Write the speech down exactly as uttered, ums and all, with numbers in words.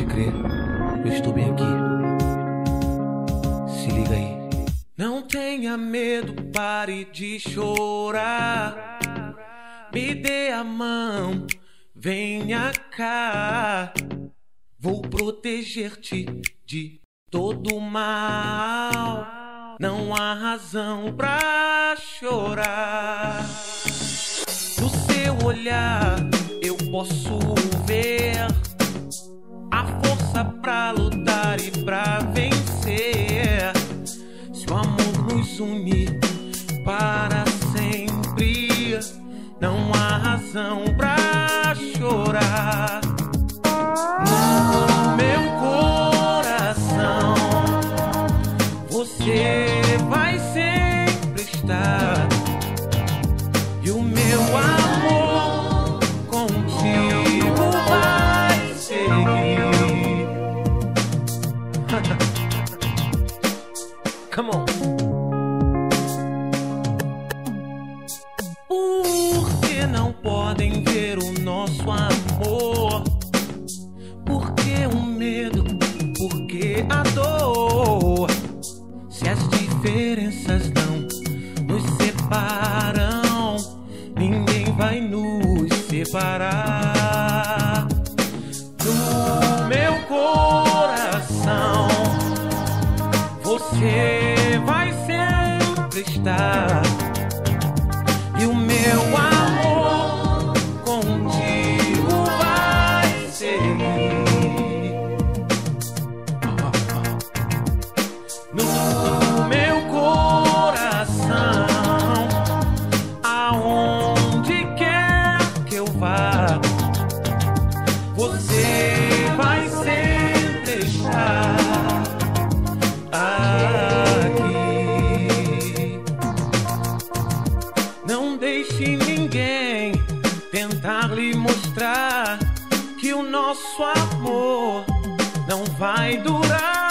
Pode crer, eu estou bem aqui. Se liga aí. Não tenha medo, pare de chorar. Me dê a mão, venha cá. Vou proteger-te de todo mal. Não há razão pra chorar. No seu olhar eu posso ver a força pra lutar e pra vencer. Se o amor nos unir para sempre, não há razão pra chorar. No meu coração você vai sempre estar, e o meu amor contigo vai seguir. Come on. Por que não podem ver o nosso amor? Por que o medo? Por que a dor? Se as diferenças não nos separam, ninguém vai nos separar. No meu coração você vai sempre estar, e o meu amor contigo vai seguir. No meu coração, aonde quer que eu vá, você vai sempre estar aqui. Não deixe ninguém tentar lhe mostrar que o nosso amor não vai durar.